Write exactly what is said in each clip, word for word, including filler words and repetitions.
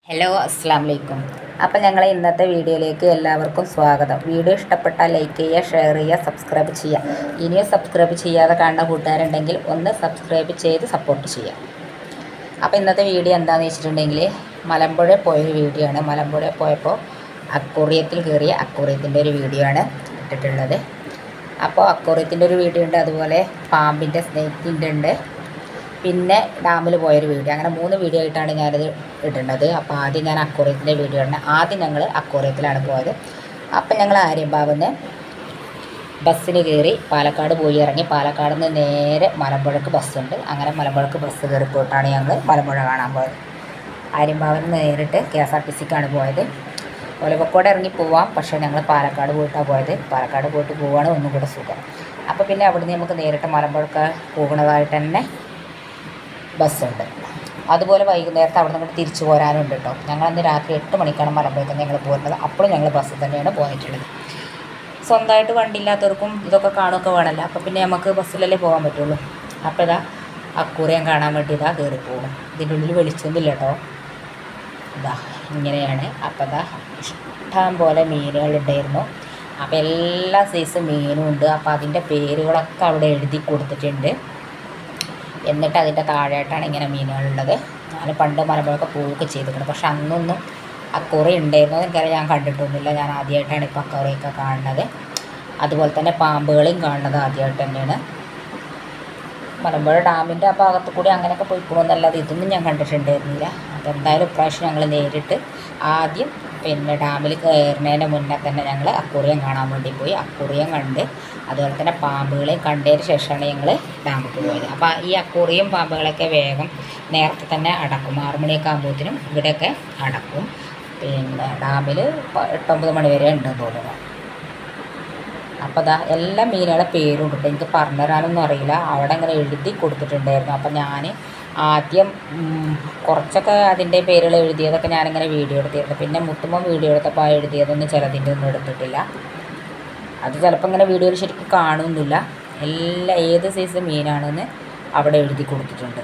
Hello അസ്സാം വലൈക്കും. അപ്പോൾ ഞങ്ങൾ ഇന്നത്തെ വീഡിയോയിലേക്ക് എല്ലാവർക്കും സ്വാഗതം. വീഡിയോ ഇഷ്ടപ്പെട്ടാൽ ലൈക്ക് ചെയ്യുക, ഷെയർ ചെയ്യുക, സബ്സ്ക്രൈബ് ചെയ്യുക. ഇനിയും സബ്സ്ക്രൈബ് ചെയ്യാതെ കാണുന്ന കൂട്ടുകാരുണ്ടെങ്കിൽ ഒന്ന് സബ്സ്ക്രൈബ് ചെയ്ത് സപ്പോർട്ട് ചെയ്യുക. അപ്പോൾ ഇന്നത്തെ വീഡിയോ എന്താണെന്ന് വെച്ചിട്ടുണ്ടെങ്കിൽ മലമ്പുഴ പോയൊരു വീഡിയോ ആണ്. മലമ്പുഴ പോയപ്പോൾ അക്വേറിയത്തിൽ കയറിയ അക്വേറിയത്തിൻ്റെ ഒരു വീഡിയോ ആണ് ഇട്ടിട്ടുള്ളത്. അപ്പോൾ അക്വേറിയത്തിൻ്റെ ഒരു വീഡിയോ ഉണ്ട്, അതുപോലെ പാമ്പിൻ്റെ സ്നേക്കിൻ്റെ ഉണ്ട്, പിന്നെ ഡാമിൽ പോയൊരു വീഡിയോ. അങ്ങനെ മൂന്ന് വീഡിയോ ആയിട്ടാണ് ഞാനിത് ഇടുന്നത്. അപ്പോൾ ആദ്യം ഞാൻ അക്വേറിയത്തിൻ്റെ വീഡിയോ ഉണ്ട്. ആദ്യം ഞങ്ങൾ അക്വേറിയത്തിലാണ് പോയത്. അപ്പം ഞങ്ങൾ ആര്യമ്പാവിന്ന് ബസ്സിന് കയറി പാലക്കാട് പോയി ഇറങ്ങി. പാലക്കാട് നിന്ന് നേരെ മലമ്പുഴക്ക് ബസ്സുണ്ട്. അങ്ങനെ മലമ്പുഴക്ക് ബസ് കയറി പോയിട്ടാണ് ഞങ്ങൾ മലമ്പുഴ കാണാൻ പോയത്. ആര്യമ്പാവിന് നേരിട്ട് കെ എസ് ആർ ടി സിക്കാണ് പോയത്. ഒലവക്കോട് ഇറങ്ങി പോവാം, പക്ഷേ ഞങ്ങൾ പാലക്കാട് പോയിട്ടാണ് പോയത്. പാലക്കാട് പോയിട്ട് പോവുകയാണ് ഒന്നും കൂടെ സുഖം. അപ്പോൾ പിന്നെ അവിടുന്ന് നമുക്ക് നേരിട്ട് മലമ്പുഴക്ക് പോകുന്നതായിട്ട് തന്നെ ബസ്സുണ്ട്. അതുപോലെ വൈകുന്നേരത്തെ അവിടെ നിന്ന് തിരിച്ചു പോരാനുണ്ട് കേട്ടോ. ഞങ്ങളന്ന് രാത്രി എട്ട് മണിക്കാണ് മലമ്പുഴക്ക് ഞങ്ങൾ പോരുന്നത്. അപ്പോഴും ഞങ്ങൾ ബസ്സിൽ തന്നെയാണ് പോയിട്ടുള്ളത്. സ്വന്തമായിട്ട് വണ്ടി ഇല്ലാത്തവർക്കും ഇതൊക്കെ കാണുകയൊക്കെ വേണമല്ലോ. അപ്പോൾ പിന്നെ നമുക്ക് ബസ്സിലല്ലേ പോകാൻ പറ്റുള്ളൂ. അപ്പോൾ ഇതാ അക്വേറിയം കാണാൻ വേണ്ടി ഇതാ കയറി പോകും. ഇതിൻ്റെ ഉള്ളിൽ വെളിച്ചൊന്നുമില്ല കേട്ടോ. ഇതാ ഇങ്ങനെയാണ്. അപ്പോൾ ഇതാ ഇഷ്ടം പോലെ മീനുകളുണ്ടായിരുന്നു. അപ്പോൾ എല്ലാ സൈസ് മീനും ഉണ്ട്. അപ്പോൾ അതിൻ്റെ പേരുകളൊക്കെ അവിടെ എഴുതി കൊടുത്തിട്ടുണ്ട്. എന്നിട്ട് അതിൻ്റെ താഴെയായിട്ടാണ് ഇങ്ങനെ മീനുകളുള്ളത്. ഞാൻ പണ്ട് മലമ്പുഴയൊക്കെ പോവുകയൊക്കെ ചെയ്തിട്ടുണ്ട്, പക്ഷെ അന്നൊന്നും അക്വേറിയം ഉണ്ടായിരുന്നു എനിക്കറിയാം, ഞാൻ കണ്ടിട്ടൊന്നുമില്ല. ഞാൻ ആദ്യമായിട്ടാണ് ഇപ്പോൾ അക്വേറിയമൊക്കെ കാണുന്നത്. അതുപോലെ തന്നെ പാമ്പുകളെയും കാണുന്നത് ആദ്യമായിട്ട് തന്നെയാണ്. മലമ്പുഴ ഡാമിൻ്റെ ആ ഭാഗത്ത് കൂടി അങ്ങനെയൊക്കെ പോയിക്കണമെന്നല്ലാതെ ഇതൊന്നും ഞാൻ കണ്ടിട്ടുണ്ടായിരുന്നില്ല. അപ്പോൾ എന്തായാലും ഇപ്രാവശ്യം ഞങ്ങൾ നേരിട്ട് ആദ്യം പിന്നെ ഡാമിൽ കയറുന്നതിന് മുന്നേ തന്നെ ഞങ്ങൾ അക്വേറിയം കാണാൻ വേണ്ടി പോയി. അക്വേറിയം കണ്ട് അതുപോലെ തന്നെ പാമ്പുകളെയും കണ്ടതിന് ശേഷമാണ് ഞങ്ങൾ ഡാമിലേക്ക് പോയത്. അപ്പോൾ ഈ അക്വേറിയം പാമ്പുകളൊക്കെ വേഗം നേരത്തെ തന്നെ അടക്കും. ആറ് മണിയൊക്കെ ആകുമ്പോഴത്തേനും ഇവിടെയൊക്കെ അടക്കും. പിന്നെ ഡാമിൽ എട്ടൊമ്പത് മണി വരെ ഉണ്ടെന്ന് തോന്നുന്നു. അപ്പോൾ അതാ എല്ലാ മീനുകളുടെ പേരും കിട്ടും. എനിക്ക് പറഞ്ഞു തരാനൊന്നും അറിയില്ല, അവിടെ ഇങ്ങനെ എഴുതി കൊടുത്തിട്ടുണ്ടായിരുന്നു. അപ്പം ഞാൻ ആദ്യം കുറച്ചൊക്കെ അതിൻ്റെ പേരുകൾ എഴുതിയതൊക്കെ ഞാനിങ്ങനെ വീഡിയോ എടുത്തിരുന്നു. പിന്നെ മുത്തുമ്പോൾ വീഡിയോ എടുത്തപ്പോൾ ആ എഴുതിയതൊന്നും ചിലതിൻ്റെ ഒന്നും എടുത്തിട്ടില്ല. അത് ചിലപ്പോൾ ഇങ്ങനെ വീഡിയോയിൽ ശരിക്കും കാണുന്നില്ല. എല്ലാ ഏത് സൈസ് മീനാണെന്ന് അവിടെ എഴുതി കൊടുത്തിട്ടുണ്ട്.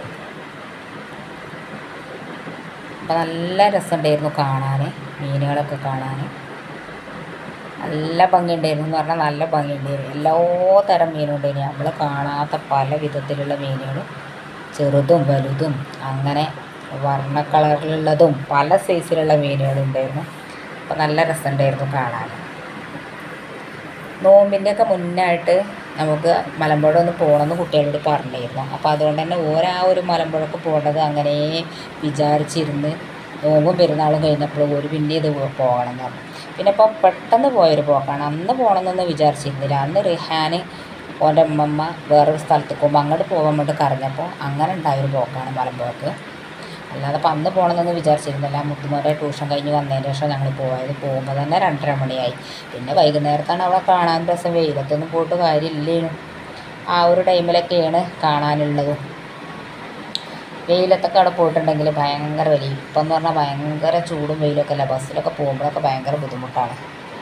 അപ്പം നല്ല രസമുണ്ടായിരുന്നു കാണാൻ, മീനുകളൊക്കെ കാണാൻ നല്ല ഭംഗിയുണ്ടായിരുന്നു എന്ന് പറഞ്ഞാൽ നല്ല ഭംഗിയുണ്ടായിരുന്നു. എല്ലാ തരം മീനും ഉണ്ടായിരുന്നു. നമ്മൾ കാണാത്ത പല വിധത്തിലുള്ള മീനുകൾ, ചെറുതും വലുതും അങ്ങനെ വർണ്ണ കളറിലുള്ളതും പല സൈസിലുള്ള മീനുകളുണ്ടായിരുന്നു. അപ്പോൾ നല്ല രസമുണ്ടായിരുന്നു കാണാൻ. നോമ്പിൻ്റെയൊക്കെ മുന്നായിട്ട് നമുക്ക് മലമ്പുഴ ഒന്ന് പോകണമെന്ന് കുട്ടികളോട് പറഞ്ഞിരുന്നു. അപ്പോൾ അതുകൊണ്ട് തന്നെ ഓരോ ഒരു മലമ്പുഴക്ക് പോകേണ്ടത് അങ്ങനെ വിചാരിച്ചിരുന്ന് നോമ്പും പെരുന്നാളും കഴിഞ്ഞപ്പോൾ ഒരു പിന്നെ ഇത് പോകണം എന്ന് പറഞ്ഞു. പിന്നെ ഇപ്പം പെട്ടെന്ന് പോയൊരു പോക്കാണ്. അന്ന് പോകണമെന്നൊന്നും വിചാരിച്ചിരുന്നില്ല. അന്ന് റിഹാൻ ഓൻ്റെ അമ്മമ്മ വേറൊരു സ്ഥലത്ത് പോകുമ്പോൾ അങ്ങോട്ട് പോകാൻ വേണ്ടി കരഞ്ഞപ്പോൾ അങ്ങനെ ഉണ്ടായൊരു പോക്കാണ് മലമ്പുഴക്ക്. അല്ലാതെ അപ്പം അന്ന് പോകണമെന്നൊന്നും വിചാരിച്ചിരുന്നില്ല. മുത്തുമോൻ്റെ ട്യൂഷൻ കഴിഞ്ഞ് വന്നതിന് ശേഷം ഞങ്ങൾ പോയത്. പോകുമ്പോൾ തന്നെ രണ്ടര മണിയായി. പിന്നെ വൈകുന്നേരത്താണ് അവിടെ കാണാൻ രസം. വെയിലത്തൊന്നും പോയിട്ട് കാര്യമില്ലേനു. ആ ഒരു ടൈമിലൊക്കെയാണ് കാണാനുള്ളതും. വെയിലത്തൊക്കെ അവിടെ പോയിട്ടുണ്ടെങ്കിൽ ഭയങ്കര വലിയ ഇപ്പം എന്ന് പറഞ്ഞാൽ ഭയങ്കര ചൂടും വെയിലൊക്കെ അല്ല. ബസ്സിലൊക്കെ പോകുമ്പോഴൊക്കെ ഭയങ്കര ബുദ്ധിമുട്ടാണ്.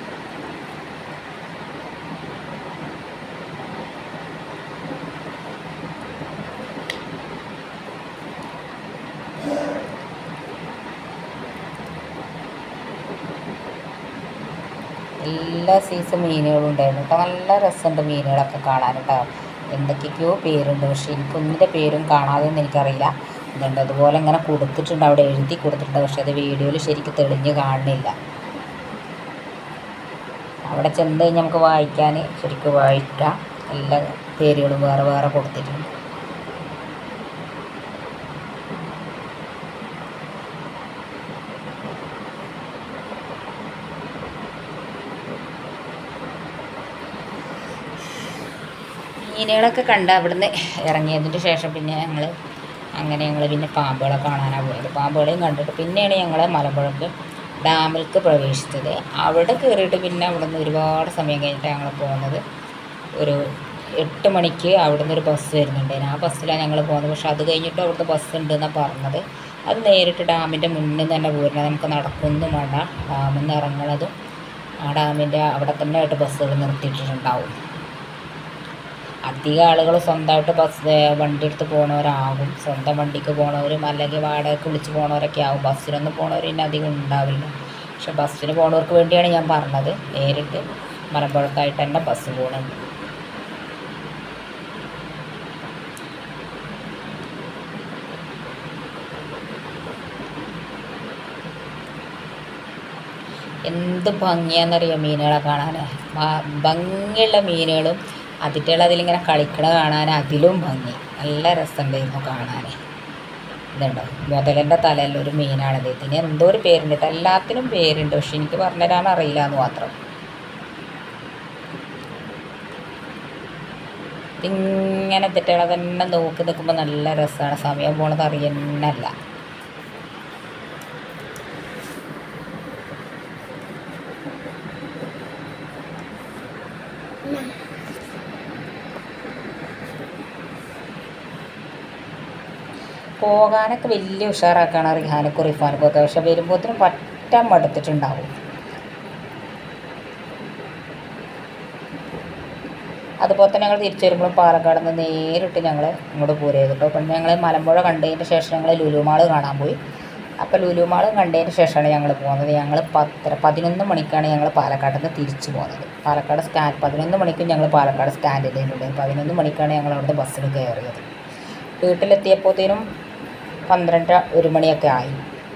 എല്ലാ സൈസ് മീനുകളും ഉണ്ടായിരുന്നു കേട്ടോ. നല്ല രസമുണ്ട് മീനുകളൊക്കെ കാണാൻ കേട്ടോ. എന്തൊക്കെയൊക്കെയോ പേരുണ്ട്, പക്ഷേ എനിക്കൊന്നിൻ്റെ പേരും കാണാതെയൊന്നും എനിക്കറിയില്ല. അതുകൊണ്ട് അതുപോലെ ഇങ്ങനെ കൊടുത്തിട്ടുണ്ട്, അവിടെ എഴുതി കൊടുത്തിട്ടുണ്ട്. പക്ഷേ അത് വീഡിയോയിൽ ശരിക്കും തെളിഞ്ഞ് കാണുന്നില്ല. അവിടെ ചെന്ന് കഴിഞ്ഞ് നമുക്ക് വായിക്കാൻ ശരിക്കും വായിക്കാം. എല്ലാ പേരുകളും വേറെ വേറെ കൊടുത്തിട്ടുണ്ട്. മീനുകളൊക്കെ കണ്ട് അവിടുന്ന് ഇറങ്ങിയതിന് ശേഷം പിന്നെ ഞങ്ങൾ അങ്ങനെ ഞങ്ങൾ പിന്നെ പാമ്പുകളെ കാണാനാണ് പോയത്. പാമ്പുകളെയും കണ്ടിട്ട് പിന്നെയാണ് ഞങ്ങൾ മലമ്പുഴക്ക് ഡാമിലേക്ക് പ്രവേശിച്ചത്. അവിടെ കയറിയിട്ട് പിന്നെ അവിടെ നിന്ന് ഒരുപാട് സമയം കഴിഞ്ഞിട്ടാണ് ഞങ്ങൾ പോകുന്നത്. ഒരു എട്ട് മണിക്ക് അവിടെ നിന്നൊരു ബസ് വരുന്നുണ്ടായിരുന്നു. ആ ബസ്സിലാണ് ഞങ്ങൾ പോകുന്നത്. പക്ഷെ അത് കഴിഞ്ഞിട്ട് അവിടുത്തെ ബസ് ഉണ്ടെന്നാണ് പറഞ്ഞത്. അത് നേരിട്ട് ഡാമിൻ്റെ മുന്നിൽ തന്നെ പോരുന്നത്. നമുക്ക് നടക്കൊന്നും വേണ്ട. ഡാമിൽ നിന്ന് ഇറങ്ങുന്നതും ആ ഡാമിൻ്റെ അവിടെ തന്നെ ആയിട്ട് ബസ്സുകൾ നിർത്തിയിട്ടുണ്ടാവും. അധികം ആളുകൾ സ്വന്തമായിട്ട് ബസ് വണ്ടി എടുത്ത് പോണവരാകും, സ്വന്തം വണ്ടിക്ക് പോണവരും അല്ലെങ്കിൽ വാടകയ്ക്ക് വിളിച്ച് പോണവരൊക്കെ ആകും. ബസ്സിനൊന്നും പോണവർ പിന്നെ അധികം ഉണ്ടാവില്ല. പക്ഷെ ബസ്സിന് പോണവർക്ക് വേണ്ടിയാണ് ഞാൻ പറഞ്ഞത്. നേരിട്ട് മലമ്പുഴക്കായിട്ട് തന്നെ ബസ് പോകുന്നുണ്ട്. എന്ത് ഭംഗിയാണെന്നറിയോ മീനുകളെ കാണാൻ. ഭംഗിയുള്ള മീനുകളും അതിറ്റുകൾ അതിലിങ്ങനെ കളിക്കണ കാണാൻ അതിലും ഭംഗി. നല്ല രസമുണ്ടായിരുന്നു കാണാൻ. ഇതുണ്ടോ, മുതലിൻ്റെ തലയിൽ ഒരു മീനാണിത്. ഇതിന് എന്തോ ഒരു പേരുണ്ട് കേട്ടോ, എല്ലാത്തിനും പേരുണ്ട്, പക്ഷെ എനിക്ക് പറഞ്ഞുതരാൻ അറിയില്ല എന്ന് മാത്രം. ഇങ്ങനെ ഇതിറ്റുകളെ തന്നെ നോക്കി നിൽക്കുമ്പോൾ നല്ല രസമാണ്. സമയം പോണത് അറിയുന്നല്ല. പോകാനൊക്കെ വലിയ ഉഷാറാക്കാണ് റിഹാനക്കും റിഫാനക്കും ഒക്കെ. പക്ഷെ വരുമ്പോഴത്തേനും പറ്റാൻ മടുത്തിട്ടുണ്ടാവും. അതുപോലെ തന്നെ ഞങ്ങൾ തിരിച്ചു വരുമ്പോഴും പാലക്കാട് നിന്ന് നേരിട്ട് ഞങ്ങൾ ഇങ്ങോട്ട് പോരുക കേട്ടോ. അപ്പം ഞങ്ങൾ മലമ്പുഴ കണ്ടതിന് ശേഷം ഞങ്ങൾ ലുലു മാൾ കാണാൻ പോയി. അപ്പോൾ ലുലു മാൾ കണ്ടതിന് ശേഷമാണ് ഞങ്ങൾ പോകുന്നത്. ഞങ്ങൾ പത്തര പതിനൊന്ന് മണിക്കാണ് ഞങ്ങൾ പാലക്കാട് നിന്ന് തിരിച്ചു പോകുന്നത്. പാലക്കാട് സ്റ്റാൻഡ് പതിനൊന്ന് മണിക്കും ഞങ്ങൾ പാലക്കാട് സ്റ്റാൻഡിലുണ്ട്. പതിനൊന്ന് മണിക്കാണ് ഞങ്ങൾ അവിടുത്തെ ബസ്സിൽ കയറിയത്. വീട്ടിലെത്തിയപ്പോഴത്തേനും പന്ത്രണ്ട് ഒരു മണിയൊക്കെ ആയി.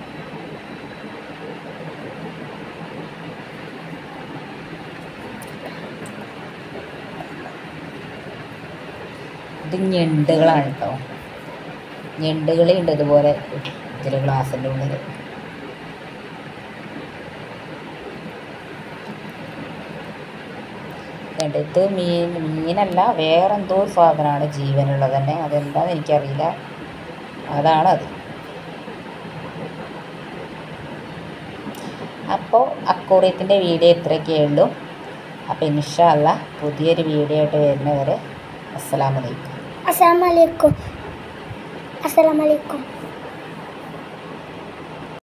ഇത് ഞണ്ടുകളാണ് കേട്ടോ. ഞണ്ടുകളുണ്ട് ഇതുപോലെ ഇതിൽ ഗ്ലാസിൻ്റെ ഉള്ളിൽ. ഇത് മീൻ മീനല്ല, വേറെന്തോ ഒരു സാധനമാണ് ജീവനുള്ളത് തന്നെ. അതെന്താണെന്ന് എനിക്കറിയില്ല. അതാണത്. അപ്പോൾ അക്വേറിയത്തിൻ്റെ വീഡിയോ ഇത്രയൊക്കെ ഉള്ളൂ. അപ്പോൾ ഇൻഷാ അല്ലാഹ് പുതിയൊരു വീഡിയോ ആയിട്ട് വരുന്നവരെ അസ്സലാമു അലൈക്കും. അസ്സലാമു അലൈക്കും. അസ്സലാമു അലൈക്കും.